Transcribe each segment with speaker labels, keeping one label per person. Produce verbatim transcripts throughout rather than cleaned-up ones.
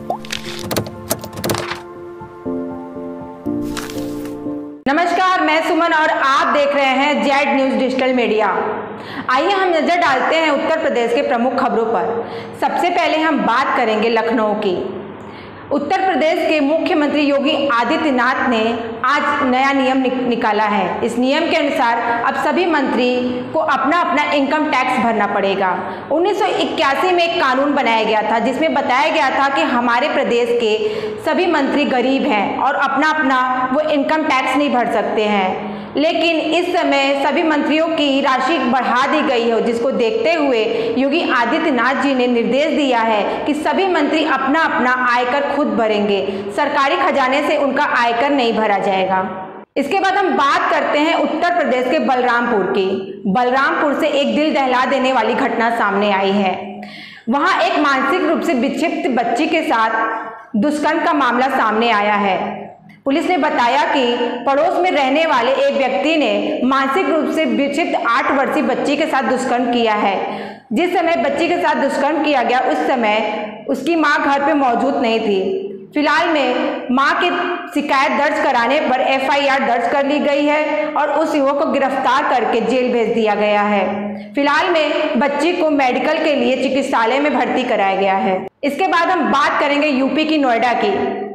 Speaker 1: नमस्कार, मैं सुमन और आप देख रहे हैं जेड न्यूज़ डिजिटल मीडिया। आइए हम नजर डालते हैं उत्तर प्रदेश के प्रमुख खबरों पर। सबसे पहले हम बात करेंगे लखनऊ की। उत्तर प्रदेश के मुख्यमंत्री योगी आदित्यनाथ ने आज नया नियम निकाला है। इस नियम के अनुसार अब सभी मंत्री को अपना अपना इनकम टैक्स भरना पड़ेगा। उन्नीस सौ इक्यासी में एक कानून बनाया गया था जिसमें बताया गया था कि हमारे प्रदेश के सभी मंत्री गरीब हैं और अपना अपना वो इनकम टैक्स नहीं भर सकते हैं। लेकिन इस समय सभी मंत्रियों की राशि बढ़ा दी गई है, जिसको देखते हुए योगी आदित्यनाथ जी ने निर्देश दिया है कि सभी मंत्री अपना अपना आयकर खुद भरेंगे, सरकारी खजाने से उनका आयकर नहीं भरा जाएगा। इसके बाद हम बात करते हैं उत्तर प्रदेश के बलरामपुर की। बलरामपुर से एक दिल दहला देने वाली घटना सामने आई है। वहां एक मानसिक रूप से विक्षिप्त बच्ची के साथ दुष्कर्म का मामला सामने आया है। पुलिस ने बताया कि पड़ोस में रहने वाले एक व्यक्ति ने मानसिक रूप से विक्षिप्त आठ वर्षीय बच्ची के साथ दुष्कर्म किया है। जिस समय बच्ची के साथ दुष्कर्म किया गया उस समय उसकी मां घर पे मौजूद नहीं थी। फिलहाल में मां की शिकायत दर्ज कराने पर एफ आई आर दर्ज कर ली गई है और उस युवक को गिरफ्तार करके जेल भेज दिया गया है। फिलहाल में बच्ची को मेडिकल के लिए चिकित्सालय में भर्ती कराया गया है। इसके बाद हम बात करेंगे यूपी की नोएडा की।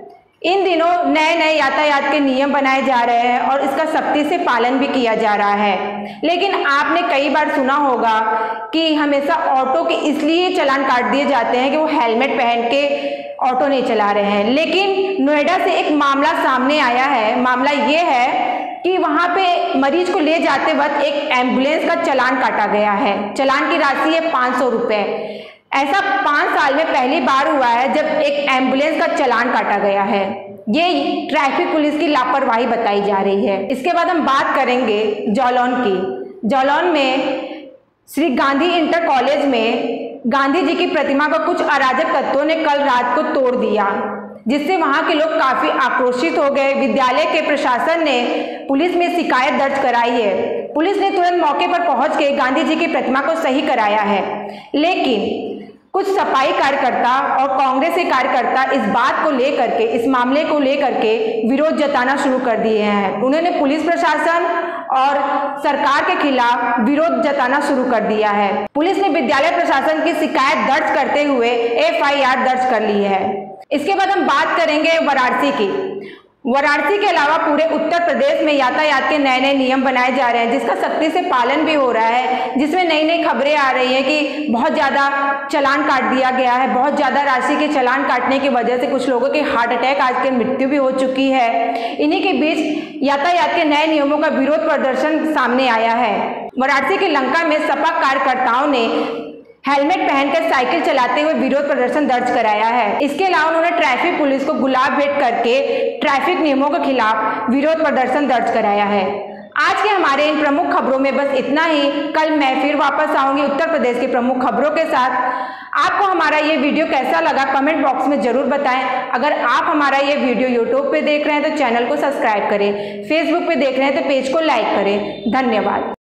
Speaker 1: इन दिनों नए नए यातायात के नियम बनाए जा रहे हैं और इसका सख्ती से पालन भी किया जा रहा है। लेकिन आपने कई बार सुना होगा कि हमेशा ऑटो के इसलिए चालान काट दिए जाते हैं कि वो हेलमेट पहन के ऑटो नहीं चला रहे हैं। लेकिन नोएडा से एक मामला सामने आया है। मामला ये है कि वहाँ पे मरीज को ले जाते वक्त एक एम्बुलेंस का चालान काटा गया है। चालान की राशि है पाँच सौ रुपये। ऐसा पाँच साल में पहली बार हुआ है जब एक एम्बुलेंस का चालान काटा गया है। ये ट्रैफिक पुलिस की लापरवाही बताई जा रही है। इसके बाद हम बात करेंगे जालौन की। जालौन में श्री गांधी इंटर कॉलेज में गांधी जी की प्रतिमा को कुछ अराजक तत्वों ने कल रात को तोड़ दिया, जिससे वहां के लोग काफी आक्रोशित हो गए। विद्यालय के प्रशासन ने पुलिस में शिकायत दर्ज कराई है। पुलिस ने तुरंत मौके पर पहुंच के गांधी जी की प्रतिमा को सही कराया है। लेकिन कुछ सफाई कार्यकर्ता और कांग्रेस के कार्यकर्ता इस बात को लेकर के, इस मामले को लेकर के विरोध जताना शुरू कर दिए हैं। उन्होंने पुलिस प्रशासन और सरकार के खिलाफ विरोध जताना शुरू कर दिया है। पुलिस ने विद्यालय प्रशासन की शिकायत दर्ज करते हुए एफ आई आर दर्ज कर ली है। इसके बाद हम बात करेंगे वाराणसी की। वाराणसी के अलावा पूरे उत्तर प्रदेश में यातायात के नए नए नियम बनाए जा रहे हैं, जिसका सख्ती से पालन भी हो रहा है। जिसमें नई नई खबरें आ रही हैं कि बहुत ज़्यादा चालान काट दिया गया है। बहुत ज़्यादा राशि के चालान काटने की वजह से कुछ लोगों के हार्ट अटैक, आज के मृत्यु भी हो चुकी है। इन्हीं के बीच यातायात के नए नियमों का विरोध प्रदर्शन सामने आया है। वाराणसी के लंका में सपा कार्यकर्ताओं ने हेलमेट पहनकर साइकिल चलाते हुए विरोध प्रदर्शन दर्ज कराया है। इसके अलावा उन्होंने ट्रैफिक पुलिस को गुलाब भेंट करके ट्रैफिक नियमों के खिलाफ विरोध प्रदर्शन दर्ज कराया है। आज के हमारे इन प्रमुख खबरों में बस इतना ही। कल मैं फिर वापस आऊंगी उत्तर प्रदेश की प्रमुख खबरों के साथ। आपको हमारा ये वीडियो कैसा लगा कमेंट बॉक्स में जरूर बताएं। अगर आप हमारा ये वीडियो यूट्यूब पे देख रहे हैं तो चैनल को सब्सक्राइब करें, फेसबुक पे देख रहे हैं तो पेज को लाइक करें। धन्यवाद।